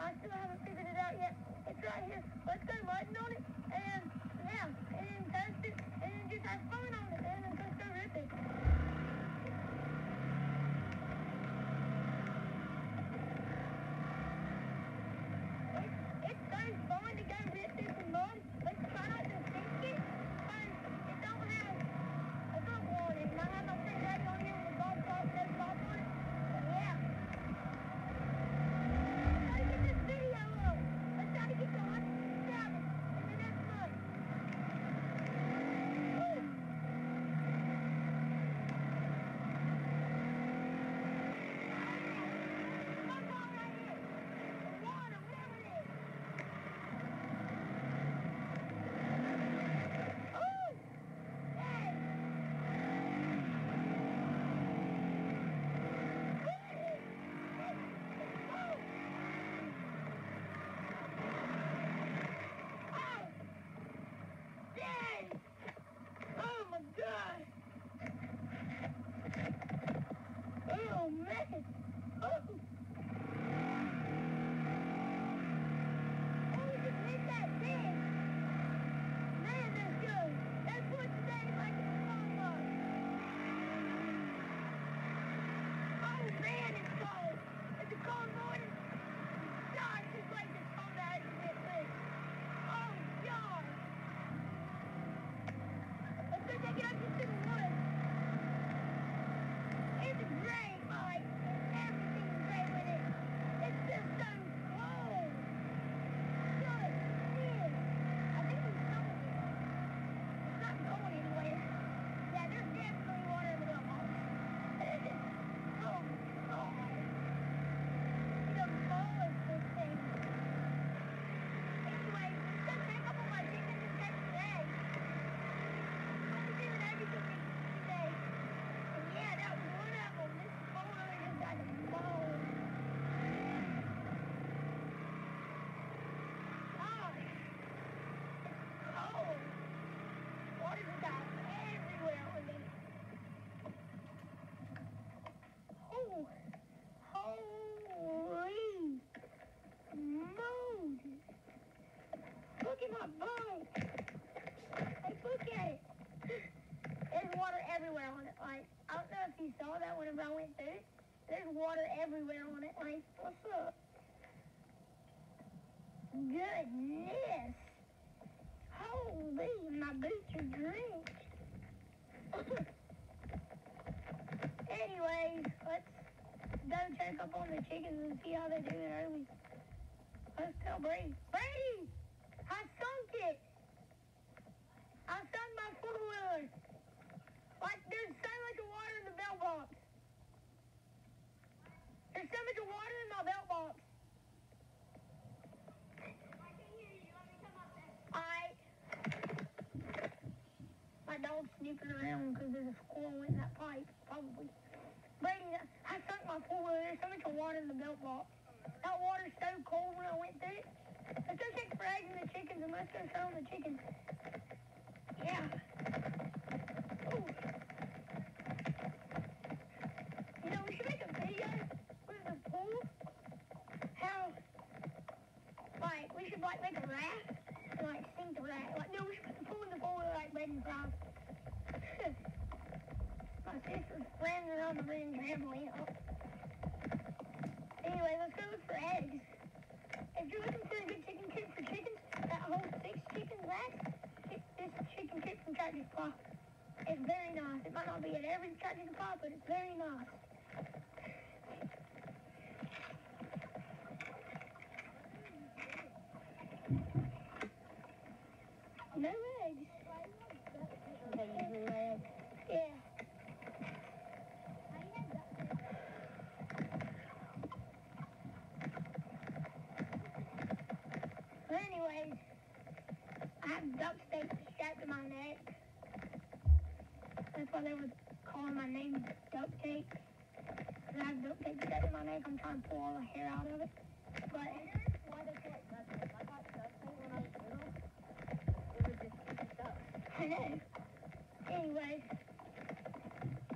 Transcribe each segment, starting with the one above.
I still haven't figured it out yet. It's right here. Let's go mudding on it, and yeah, and test it, and just have fun on it, and let's go rip it. It's so fun to go rip through some mud. Let's try not to sink it, because it don't have a good warning. And I have my friend Daddy on here with a golf cart, no golf on it. But yeah. Let's try to get this video up. Let's try to get to 100,000 in the next month. Woo! My ball right here. The water, whatever it is. Ooh! Hey! Oh my God! Oh man! Oh! Oh, we just hit that thing! Man, that's good! That's what today like in the phone book! Oh man, it's cold! It's a cold morning! God, this place is cold out of this thing! Oh God! Let's go take it up into the woods! It's great, Mike! Everything's great with it! It's just so cold! Goodness! I think we stumbled it. It's not going anywhere. Yeah, there's definitely water in the well box. Oh, God. You know, cold is this thing. Anyway, let's go check up on my chickens and check the eggs. I'll be doing everything today. And yeah, that was one of them. This photo just got mold. Gosh, it's cold. Water just got everywhere on me. Oh, holy Moses. Look at my bike. Hey, look at it. There's water everywhere on it. Like, I don't know if you saw that whenever I went through it. There's water everywhere on it. Like, what's up? Goodness. Holy, my boots are drenched. Anyways, let's go check up on the chickens and see how they're doing early. Let's tell Brady. Brady! I sunk it! I sunk my four-wheeler. Like, there's so much water in the bell box. There's so much water in my belt box. I can hear you. Let me come up there. My dog's snooping around because there's a squirrel in that pipe, probably. Brady, I sunk my four-wheeler. There's so much water in the belt box. That water's so cold when I went through it. Let's go check for eggs in the chickens and let's go show them the chickens. Yeah. Ooh. You know, we should make a video with the pool. How, like, we should, like, make a raft and, like, sink the raft. Like, no, we should put the pool in the pool with, like, bread and fries. My sister's running around the room rambling up. Anyway, let's go look for eggs. If you're looking for a good chicken coop for chickens that hold 6 chickens max, get this chicken coop from Tractor Supply. It's very nice. It might not be at every Tractor Supply, but it's very nice. No eggs. They usually lay eggs. Yeah. But anyways, I have duct tape strapped to my neck. That's why they were calling my name duct tape. Because I have duct tape strapped to my neck. I'm trying to pull all the hair out of it. But Why they call it duct tape? I got duct tape when I was little. It would just keep it stuck. I know. Anyways,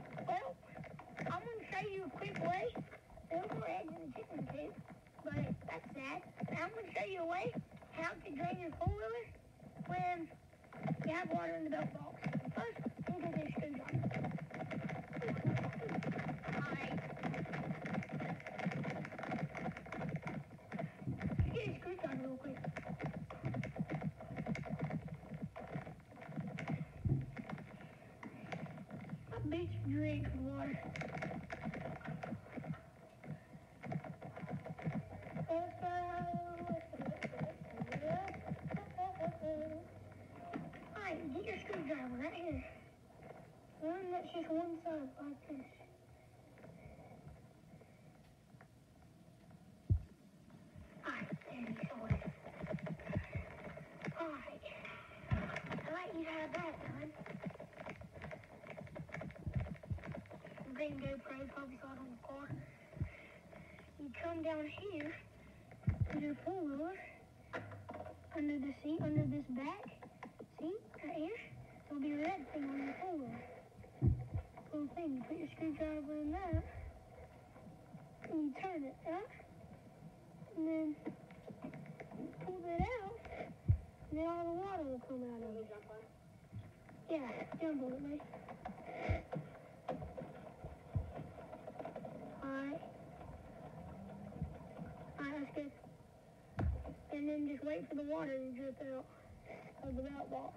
well, I'm going to show you a quick way to look for eggs in the chicken coop. But that's that. I'm going to show you a way how to drain your four-wheeler when you have water in the belt box. First, we'll get this screwdriver. Alright. Let's get a screwdriver real quick. My boots drink water. Alright, get your screwdriver right here. One that's just one side like this. Alright, there you go. Alright. Alright, you have that done. Green GoPro probably saw it on the car. You come down here to your four-wheeler, under the seat, under this back seat, right here, there'll be a red thing on your four-wheeler. Little thing, you put your screwdriver in that, and you turn it, right? And then pull it out, and then all the water will come out of it. Yeah, jump on it, mate. Alright. Alright, that's good. And then just wait for the water to drip out of the belt box.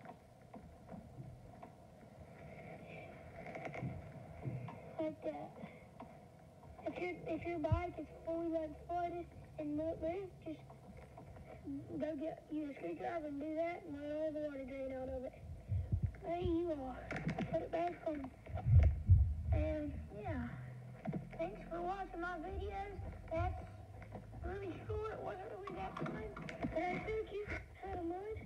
Like that. If your bike is fully flooded and bulletproof, just go get you a screwdriver and do that and let all the water drain out of it. There you are. Put it back on. And yeah. Thanks for watching my videos. That's really short. It wasn't really that fun. But I think you had a mud.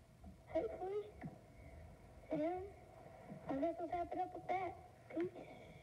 Hopefully. And I guess we'll wrap it up with that. Peace.